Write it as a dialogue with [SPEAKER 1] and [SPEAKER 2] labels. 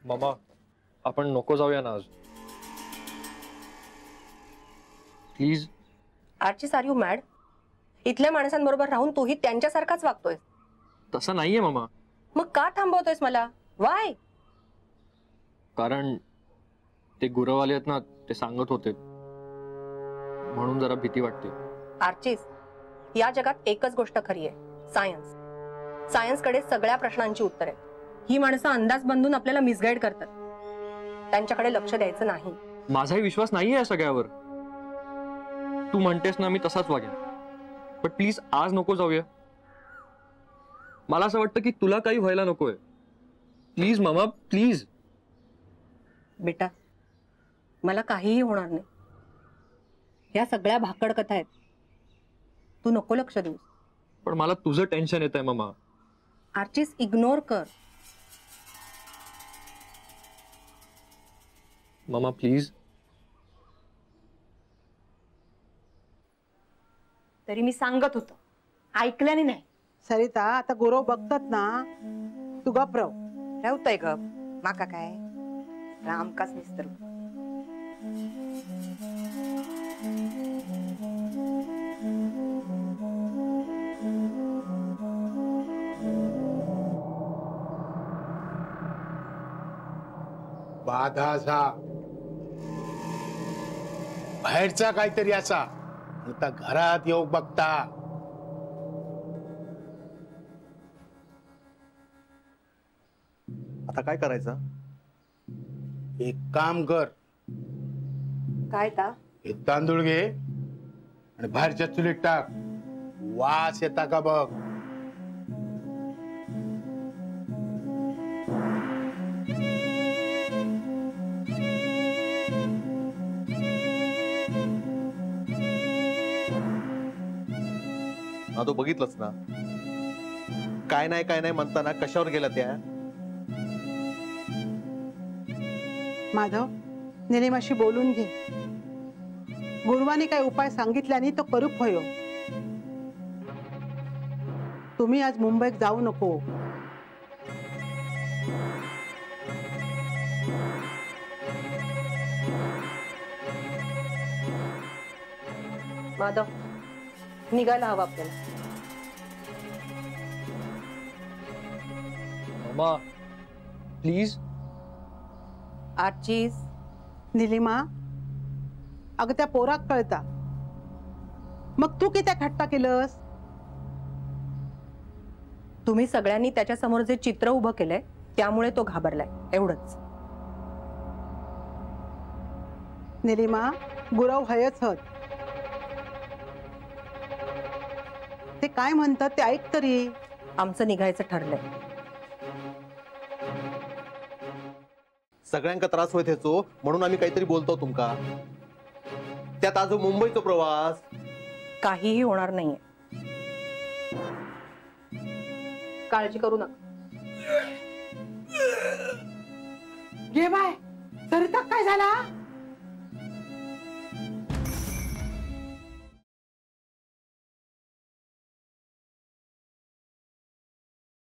[SPEAKER 1] मामा आपण नको जाऊया ना आज please.
[SPEAKER 2] Archis are you mad? इथल्या माणसांबरोबर राहून तूही त्यांच्यासारखाच वागतोय.
[SPEAKER 1] तसं नाहीये मामा.
[SPEAKER 2] मग का थांबवतोयस मला? वाय?
[SPEAKER 1] कारण ते गुरवाले आहेत ना, ते सांगत होते म्हणून जरा भीती वाटते.
[SPEAKER 2] आर्चिस, या जगात एकच गोष्ट खरी आहे, सायन्स. सायन्सकडे सगळ्या प्रश्नांची उत्तर आहेत. ही माणसं अंदाज बांधून आपल्याला मिसगाईड करतात. त्यांच्याकडे लक्ष द्यायचं नाही.
[SPEAKER 1] माझाही विश्वास नाहीये या सगळ्यावर. तू म्हणतेस ना मी तसाच वागेन, पण प्लीज आज नको जाऊया. मला असं वाटतं की तुला काही व्हायला नकोय. प्लीज मामा प्लीज.
[SPEAKER 2] बेटा, मला काहीही होणार नाही. या सगळ्या भाकड कथा आहेत. तू नको लक्ष देऊस.
[SPEAKER 1] पण मला तुझं टेन्शन येत आहे मामा.
[SPEAKER 2] आर्चिस, इग्नोर कर.
[SPEAKER 1] मामा प्लीज.
[SPEAKER 3] तरी मी सांगत होतो, ऐकल्याने नाही.
[SPEAKER 4] सरिता, आता गुरव बघतात ना, तू गप राव.
[SPEAKER 5] राहतय ग माका काय रामकाच निस्तर.
[SPEAKER 6] बाधा असा बाहेरचा काहीतरी असा आता घरात येऊ बघता.
[SPEAKER 7] आता काय करायचं?
[SPEAKER 6] एक काम कर,
[SPEAKER 5] काय ता?
[SPEAKER 6] हे तांदूळ घे आणि बाहेरच्या चुलीत टाक. वास येता का बघ.
[SPEAKER 7] तो बघितलंच ना, काय नाही म्हणताना कशावर गेला त्या.
[SPEAKER 4] माधव, निलिमाशी बोलून घे. गुरुवानी काय उपाय सांगितल्याने तो करू होयो. तुम्ही आज मुंबईत जाऊ नको.
[SPEAKER 2] माधव, निघायला हवं आपल्याला.
[SPEAKER 1] मामा प्लीज.
[SPEAKER 2] आर्चिस,
[SPEAKER 4] निलिमा, अगं त्या पोराक कळता, मग तू किती हट्टा केलंस?
[SPEAKER 2] तुम्ही सगळ्यांनी त्याच्या समोर जे चित्र उभं केलंय त्यामुळे तो घाबरलाय, एवढंच.
[SPEAKER 4] निलिमा, गुरव हयच हत. ते काय म्हणतात ते ऐक तरी.
[SPEAKER 2] आमचं निघायचं ठरलंय.
[SPEAKER 7] सगळ्यांका त्रास होत ह्याचो म्हणून आम्ही काहीतरी बोलतो तुमका. त्यात आज मुंबईचा प्रवास.
[SPEAKER 2] काहीही होणार नाहीये, काळजी करू नका.
[SPEAKER 4] घे बाय. सरिता, काय झाला?